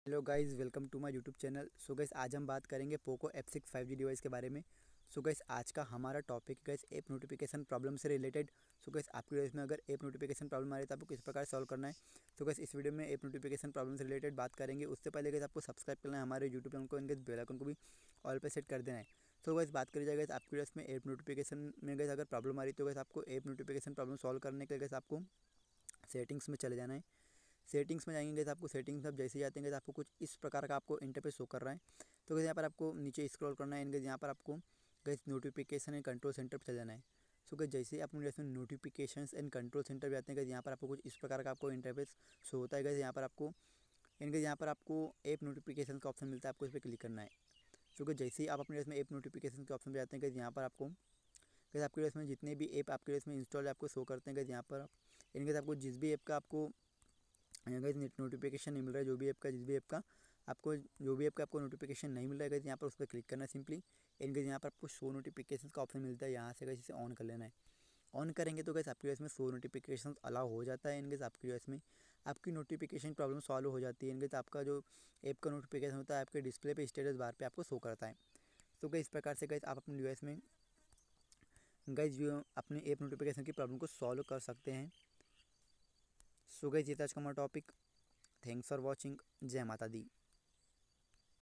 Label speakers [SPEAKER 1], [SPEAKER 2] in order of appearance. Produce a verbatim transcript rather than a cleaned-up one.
[SPEAKER 1] Hello guys, welcome to my YouTube channel. So guys, आज हम बात करेंगे Poco F six five G device के बारे में। सो गाइज़, आज का हमारा topic guys app notification problem से रिलेटेड। सो गाइज़, आपकी डिवाइस में अगर ऐप नोटिफिकेशन प्रॉब्लम आ रही है तो आपको किस प्रकार सॉल्व करना है। तो गाइज़, इस वीडियो में ऐप नोटिफिकेशन प्रॉब्लम से रिलेटेड बात करेंगे। उससे पहले गाइज़ आपको सब्सक्राइब करना है हमारे यूट्यूब चैनल को, इनके बेल आइकन को भी ऑल पे सेट कर देना है। सो गाइज़, बात करी जाए गाइज़ आपकी डिवाइस में ऐप नोटिफिकेशन में गाइज़ अगर प्रॉब्लम आ रही है तो गाइज़ आपको ऐप नोटिफिकेशन प्रॉब्लम सॉल्व करने के लिए गाइज़ आपको सेटिंग्स में चले जाना है। सेटिंग्स में जाएंगे तो आपको सेटिंग्स में आप जैसे ही जाते हैं तो आपको कुछ इस प्रकार का आपको इंटरफेस शो कर रहा है। तो गाइस यहाँ पर आपको नीचे स्क्रॉल करना है। इनके यहाँ पर आपको guys notification and control centre पर चल जाना है। सो गाइस, जैसे ही आप इसमें नोटिफिकेशंस एंड कंट्रोल सेंटर पर जाते हैं गाइस यहाँ पर आपको कुछ इस प्रकार का आपको इंटरफेस शो होता है। गाइस यहाँ पर आपको इनके यहाँ पर आपको ऐप नोटिफिकेशन का ऑप्शन मिलता है, आपको इस पर क्लिक करना है। सो गाइस, जैसे ही आप अपने इसमें ऐप नोटिफिकेशन के ऑप्शन पर जाते हैं गाइस यहाँ पर आपको गाइस आपके इसमें जितने भी ऐप आपके इसमें इंस्टॉल है आपको शो करते हैं। गाइस यहाँ पर इनके आपको जिस भी ऐप का आपको गाइस नेट नोटिफिकेशन नहीं मिल रहा है, जो भी ऐप का जिस भी ऐप का आपको जो भी ऐप का आपको नोटिफिकेशन नहीं मिल रहा है गाइस यहाँ पर उस पर क्लिक करना है सिंपली। इनके यहाँ पर आपको शो नोटिफिकेशन का ऑप्शन मिलता है, यहाँ से गाइस इसे ऑन कर लेना है। ऑन करेंगे तो गाइस आपकी इसमें शो नोटिफिकेशन अलाउ हो जाता है। इनके आपकी इसमें आपकी नोटिफिकेशन प्रॉब्लम सॉल्व हो जाती है। इनके आपका जो ऐप का नोटिफिकेशन होता है आपके डिस्प्ले पे स्टेटस बार पे आपको शो करता है। तो गाइस इस प्रकार से गाइस आप अपने डिवाइस में गाइस जो अपने ऐप नोटिफिकेशन की प्रॉब्लम को सॉल्व कर सकते हैं। सो गाइस, ये था आज का हमारा टॉपिक। Thanks for watching. जय माता दी।